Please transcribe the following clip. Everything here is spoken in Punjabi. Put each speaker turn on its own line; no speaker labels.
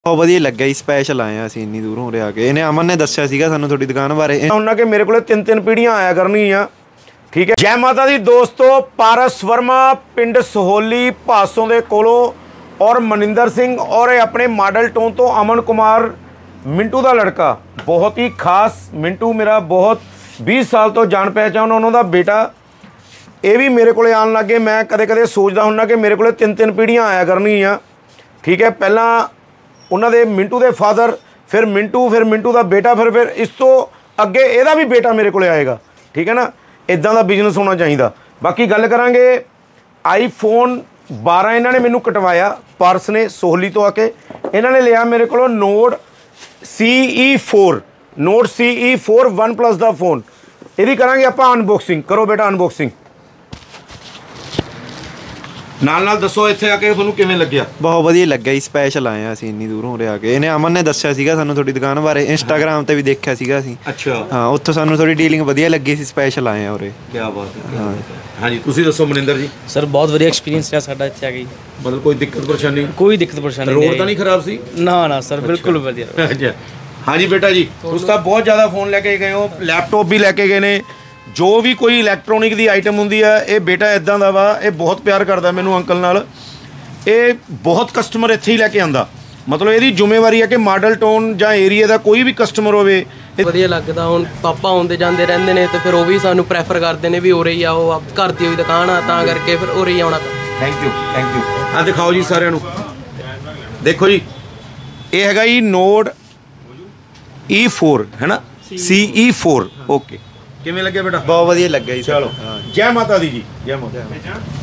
ਬਹੁਤ ਵਧੀਆ ਲੱਗਿਆ ਜੀ। ਸਪੈਸ਼ਲ ਆਏ ਆ ਅਸੀਂ ਇੰਨੀ ਦੂਰੋਂ ਉਰੇ ਆ ਕੇ। ਇਹਨੇ ਅਮਨ ਨੇ ਦੱਸਿਆ ਸੀਗਾ ਸਾਨੂੰ ਤੁਹਾਡੀ ਦੁਕਾਨ ਬਾਰੇ।
ਉਹਨਾਂ ਕਿ ਮੇਰੇ ਕੋਲੇ ਤਿੰਨ ਪੀੜ੍ਹੀਆਂ ਆਇਆ ਕਰਨਗੀਆਂ। ਠੀਕ ਹੈ। ਜੈ ਮਾਤਾ ਦੀ ਦੋਸਤੋ, ਪਾਰਸ ਵਰਮਾ ਪਿੰਡ ਸਹੋਲੀ ਭਾਸੋਂ ਦੇ ਕੋਲੋਂ ਔਰ ਮਨਿੰਦਰ ਸਿੰਘ ਔਰ ਇਹ ਆਪਣੇ ਮਾਡਲ ਟਾਊਨ ਤੋਂ ਅਮਨ ਕੁਮਾਰ ਮਿੰਟੂ ਦਾ ਲੜਕਾ, ਬਹੁਤ ਹੀ ਖਾਸ ਮਿੰਟੂ ਮੇਰਾ ਬਹੁਤ 20 ਸਾਲ ਤੋਂ ਜਾਣ ਪਹਿਚਾਣ ਉਹਨਾਂ ਦਾ ਬੇਟਾ। ਇਹ ਵੀ ਮੇਰੇ ਕੋਲੇ ਆਉਣ ਲੱਗੇ। ਮੈਂ ਕਦੇ ਕਦੇ ਸੋਚਦਾ ਹੁੰਦਾ ਕਿ ਮੇਰੇ ਕੋਲੇ ਤਿੰਨ ਪੀੜ੍ਹੀਆਂ ਆਇਆ ਕਰਨਗੀਆਂ। ਠੀਕ ਹੈ। ਪਹਿਲਾਂ ਉਹਨਾਂ ਦੇ ਮਿੰਟੂ ਦੇ ਫਾਦਰ, ਫਿਰ ਮਿੰਟੂ ਦਾ ਬੇਟਾ, ਫਿਰ ਇਸ ਤੋਂ ਅੱਗੇ ਇਹਦਾ ਵੀ ਬੇਟਾ ਮੇਰੇ ਕੋਲੇ ਆਏਗਾ। ਠੀਕ ਹੈ ਨਾ। ਇੱਦਾਂ ਦਾ ਬਿਜ਼ਨਸ ਹੋਣਾ ਚਾਹੀਦਾ। ਬਾਕੀ ਗੱਲ ਕਰਾਂਗੇ ਆਈਫੋਨ 12 ਇਹਨਾਂ ਨੇ ਮੈਨੂੰ ਕਟਵਾਇਆ। ਪਾਰਸ ਨੇ ਸੋਹਲੀ ਤੋਂ ਆ ਕੇ ਇਹਨਾਂ ਨੇ ਲਿਆ ਮੇਰੇ ਕੋਲੋਂ ਨੋਟ CE4 OnePlus ਦਾ ਫੋਨ। ਇਹਦੀ ਕਰਾਂਗੇ ਆਪਾਂ ਅਨਬੋਕਸਿੰਗ। ਕਰੋ ਬੇਟਾ ਅਨਬੋਕਸਿੰਗ। ਨਾਲ ਦੱਸੋ ਇੱਥੇ ਆ ਕੇ ਤੁਹਾਨੂੰ ਕਿਵੇਂ ਲੱਗਿਆ।
ਬਹੁਤ ਵਧੀਆ ਲੱਗਿਆ ਜੀ। ਸਪੈਸ਼ਲ ਆਏ ਆ ਅਸੀਂ ਇੰਨੀ ਦੂਰੋਂ ਉਰੇ ਆ ਕੇ। ਇਹਨੇ ਅਮਨ ਨੇ ਦੱਸਿਆ ਸੀਗਾ ਸਾਨੂੰ ਤੁਹਾਡੀ ਦੁਕਾਨ ਬਾਰੇ। ਇੰਸਟਾਗ੍ਰਾਮ ਤੇ ਵੀ ਦੇਖਿਆ ਸੀਗਾ ਅਸੀਂ।
ਅੱਛਾ।
ਹਾਂ, ਉੱਥੋਂ ਸਾਨੂੰ ਥੋੜੀ ਡੀਲਿੰਗ ਵਧੀਆ ਲੱਗੀ ਸੀ। ਸਪੈਸ਼ਲ ਆਏ ਆ ਉਰੇ।
ਕੀ ਬਾਤ ਹੈ। ਹਾਂਜੀ ਤੁਸੀਂ ਦੱਸੋ ਮਨਿੰਦਰ ਜੀ।
ਸਰ ਬਹੁਤ ਵਧੀਆ ਐਕਸਪੀਰੀਅੰਸ ਰਿਹਾ ਸਾਡਾ ਇੱਥੇ ਆ ਕੇ।
ਮਤਲਬ ਕੋਈ ਦਿੱਕਤ ਪਰੇਸ਼ਾਨੀ?
ਕੋਈ ਦਿੱਕਤ ਪਰੇਸ਼ਾਨੀ
ਰੋਡ ਤਾਂ ਨਹੀਂ ਖਰਾਬ ਸੀ?
ਨਾ ਸਰ, ਬਿਲਕੁਲ ਵਧੀਆ।
ਅੱਛਾ। ਹਾਂਜੀ ਬੇਟਾ ਜੀ, ਤੁਸੀਂ ਤਾਂ ਬਹੁਤ ਜ਼ਿਆਦਾ ਫੋਨ ਲੈ ਕੇ ਗਏ ਹੋ, ਲੈਪਟਾਪ ਵੀ ਲੈ ਕੇ ਗਏ ਨੇ। ਜੋ ਵੀ ਕੋਈ ਇਲੈਕਟ੍ਰੋਨਿਕ ਦੀ ਆਈਟਮ ਹੁੰਦੀ ਆ, ਇਹ ਬੇਟਾ ਇੱਦਾਂ ਦਾ ਵਾ। ਇਹ ਬਹੁਤ ਪਿਆਰ ਕਰਦਾ ਮੈਨੂੰ ਅੰਕਲ ਨਾਲ। ਇਹ ਬਹੁਤ ਕਸਟਮਰ ਇੱਥੇ ਹੀ ਲੈ ਕੇ ਆਉਂਦਾ। ਮਤਲਬ ਇਹਦੀ ਜ਼ਿੰਮੇਵਾਰੀ ਹੈ ਕਿ ਮਾਡਲ ਟਾਊਨ ਜਾਂ ਏਰੀਆ ਦਾ ਕੋਈ ਵੀ ਕਸਟਮਰ ਹੋਵੇ।
ਵਧੀਆ ਲੱਗਦਾ। ਹੁਣ ਪਾਪਾ ਆਉਂਦੇ ਜਾਂਦੇ ਰਹਿੰਦੇ ਨੇ ਤੇ ਫਿਰ ਉਹ ਵੀ ਸਾਨੂੰ ਪ੍ਰੈਫਰ ਕਰਦੇ ਨੇ ਵੀ ਉਰੇ ਹੀ ਆਓ, ਘਰ ਦੀ ਹੋਈ ਦੁਕਾਨ ਆ ਤਾਂ ਕਰਕੇ ਫਿਰ ਉਰੇ ਹੀ ਆਉਣਾ।
Thank you. ਆ ਦਿਖਾਓ ਜੀ ਸਾਰਿਆਂ ਨੂੰ। ਦੇਖੋ ਜੀ, ਇਹ ਹੈਗਾ ਜੀ ਨੋਟ E4 ਹੈ ਨਾ, CE4। ਓਕੇ। ਕਿਵੇਂ ਲੱਗਿਆ ਬੇਟਾ?
ਬਹੁਤ ਵਧੀਆ ਲੱਗਿਆ ਜੀ।
ਚਲੋ ਜੈ ਮਾਤਾ ਦੀ ਜੀ। ਜੈ ਮਾਤਾ।